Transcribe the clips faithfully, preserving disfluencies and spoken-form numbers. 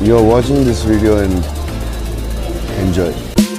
You are watching this video and enjoy.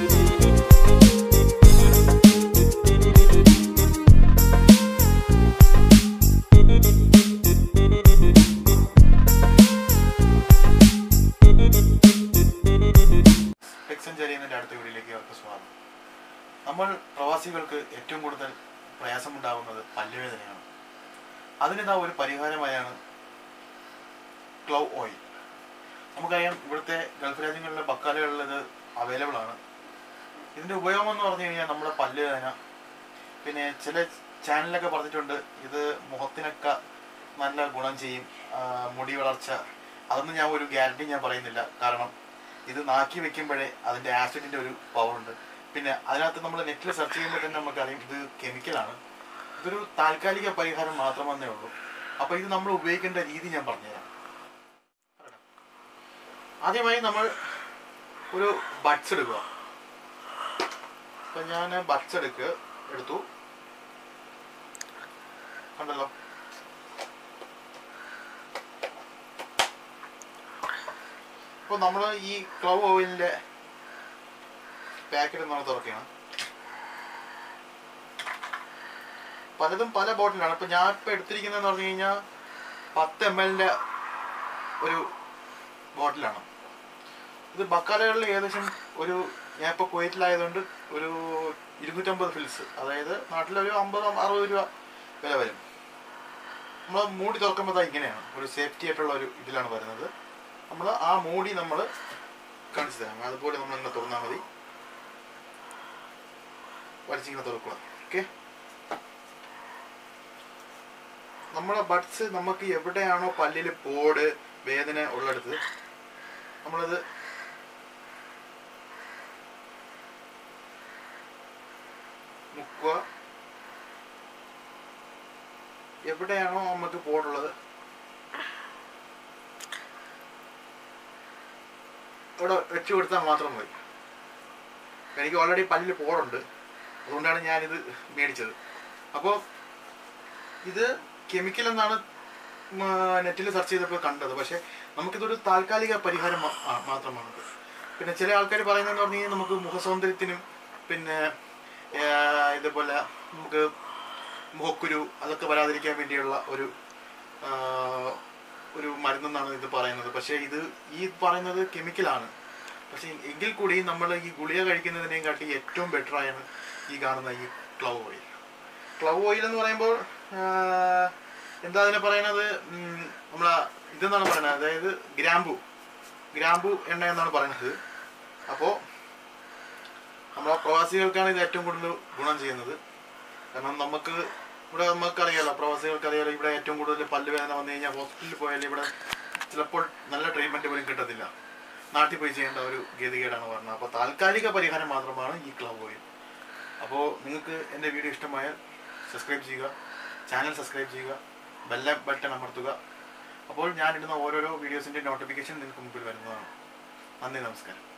അടുത്ത വീഡിയോയിലേക്ക് അവർക്ക് സ്വാഗതം. നമ്മൾ പ്രവാസികൾക്ക് ഏറ്റവും കൂടുതൽ പ്രയാസമുണ്ടാകുന്നത് പല്ലുവേദനയാണ്. അതിനിതാ ഒരു പരിഹാരമായാണ് ക്ലൗ ഓയിൽ. നമുക്കറിയാം, ഇവിടുത്തെ ഗൾഫ് രാജ്യങ്ങളിലെ ബക്കാലകളിൽ ഇത് അവൈലബിൾ ആണ്. ഇതിൻ്റെ ഉപയോഗം എന്ന് പറഞ്ഞു കഴിഞ്ഞാൽ നമ്മുടെ പല്ലുവേദന, പിന്നെ ചില ചാനലൊക്കെ പറഞ്ഞിട്ടുണ്ട് ഇത് മുഖത്തിനൊക്കെ നല്ല ഗുണം ചെയ്യും, മുടി വളർച്ച. അതൊന്നും ഞാൻ ഒരു ഗ്യാരണ്ടി ഞാൻ പറയുന്നില്ല. കാരണം ഇത് നാക്കി വെക്കുമ്പോഴേ അതിൻ്റെ ആസിഡിൻ്റെ ഒരു പവറുണ്ട്. പിന്നെ അതിനകത്ത് നമ്മൾ നെറ്റിൽ സെർച്ച് ചെയ്യുമ്പോൾ തന്നെ നമുക്കറിയാം ഇത് കെമിക്കലാണ്. ഇതൊരു താൽക്കാലിക പരിഹാരം മാത്രമെന്നേ ഉള്ളൂ. അപ്പോൾ ഇത് നമ്മൾ ഉപയോഗിക്കേണ്ട രീതി ഞാൻ പറഞ്ഞുതരാം. ആദ്യമായി നമ്മൾ ഒരു ബഡ്സ് എടുക്കുക. അപ്പം ഞാൻ ബഡ്സ് എടുക്കുക എടുത്തു കണ്ടല്ലോ. അപ്പോൾ നമ്മൾ ഈ ക്ലൗ ഓയിലിൻ്റെ പാക്കറ്റ് നമ്മൾ തുറക്കുകയാണ്. പലതും പല ബോട്ടിലാണ്. ഇപ്പം ഞാൻ ഇപ്പം എടുത്തിരിക്കുന്നതെന്ന് പറഞ്ഞു കഴിഞ്ഞാൽ പത്ത് എം എല്ലിൻ്റെ ഒരു ബോട്ടിലാണ്. ഇത് ബക്കാലകളിൽ ഏകദേശം ഒരു, ഞാൻ ഇപ്പോൾ കുവൈറ്റിലായതുകൊണ്ട് ഒരു ഇരുന്നൂറ്റമ്പത് ഫിൽസ്, അതായത് നാട്ടിലൊരു അമ്പത് അറുപത് രൂപ വില വരും. നമ്മൾ മൂടി തുറക്കുമ്പോൾ ഇങ്ങനെയാണ്, ഒരു സേഫ്റ്റി ആയിട്ടുള്ള ഒരു ഇതിലാണ് വരുന്നത്. നമ്മൾ ആ മൂടി നമ്മൾ കാണിച്ചു തരാം. അതുപോലെ നമ്മൾ ഇങ്ങനെ തുറന്നാൽ മതി. വലിച്ചിങ്ങനെ തുറക്കുക. ഓക്കെ, നമ്മളെ ബഡ്സ് നമുക്ക് എവിടെയാണോ പല്ലിൽ പോട് വേദന ഉള്ളിടത്ത് നമ്മളത് മുക്കുക. എവിടെയാണോ നമുക്ക് പോടുള്ളത് അവിടെ വെച്ച് കൊടുത്താൽ മാത്രം മതി. എനിക്ക് ഓൾറെഡി പല്ലിൽ പോടുണ്ട്, അതുകൊണ്ടാണ് ഞാനിത് മേടിച്ചത്. അപ്പോൾ ഇത് കെമിക്കൽ എന്നാണ് നെറ്റിൽ സെർച്ച് ചെയ്തപ്പോൾ കണ്ടത്. പക്ഷേ നമുക്കിതൊരു താൽക്കാലിക പരിഹാരം മാത്രമാണത്. പിന്നെ ചില ആൾക്കാർ പറയുന്നതെന്ന് പറഞ്ഞു കഴിഞ്ഞാൽ നമുക്ക് മുഖസൗന്ദര്യത്തിനും പിന്നെ ഇതേപോലെ നമുക്ക് മുഖക്കുരു അതൊക്കെ വരാതിരിക്കാൻ വേണ്ടിയുള്ള ഒരു ഒരു മരുന്നെന്നാണ് ഇത് പറയുന്നത്. പക്ഷേ ഇത് ഈ പറയുന്നത് കെമിക്കലാണ്. പക്ഷേ എങ്കിൽ കൂടി നമ്മൾ ഈ ഗുളിക കഴിക്കുന്നതിനേയും കാട്ടി ഏറ്റവും ബെറ്ററായാണ് ഈ കാണുന്ന ഈ ക്ലൗ ഓയിൽ. ക്ലൗ ഓയിൽ എന്ന് പറയുമ്പോൾ എന്താ അതിനെ പറയുന്നത്, നമ്മൾ ഇതെന്നാണ് പറയുന്നത്, അതായത് ഗ്രാമ്പു ഗ്രാമ്പു എണ്ണ എന്നാണ് പറയുന്നത്. അപ്പോൾ നമ്മളെ പ്രവാസികൾക്കാണ് ഇത് ഏറ്റവും കൂടുതൽ ഗുണം ചെയ്യുന്നത്. കാരണം നമുക്ക് ഇവിടെ നമുക്കറിയാലോ, പ്രവാസികൾക്ക് അറിയാലോ, ഇവിടെ ഏറ്റവും കൂടുതൽ പല്ലുവേദന വന്നു കഴിഞ്ഞാൽ ഹോസ്പിറ്റലിൽ പോയാൽ ഇവിടെ ചിലപ്പോൾ നല്ല ട്രീറ്റ്മെൻറ്റ് പോലും കിട്ടത്തില്ല. നാട്ടിൽ പോയി ചെയ്യേണ്ട ഒരു ഗതികേടാണ് പറഞ്ഞത്. അപ്പോൾ താൽക്കാലിക പരിഹാരം മാത്രമാണ് ഈ ക്ലൗ ഓയിൽ. അപ്പോൾ നിങ്ങൾക്ക് എൻ്റെ വീഡിയോ ഇഷ്ടമായാൽ സബ്സ്ക്രൈബ് ചെയ്യുക, ചാനൽ സബ്സ്ക്രൈബ് ചെയ്യുക, ബെൽ ബട്ടൺ അമർത്തുക. അപ്പോൾ ഞാനിടുന്ന ഓരോരോ വീഡിയോസിൻ്റെ നോട്ടിഫിക്കേഷൻ നിങ്ങൾക്ക് മുമ്പിൽ വരുന്നതാണ്. നന്ദി, നമസ്കാരം.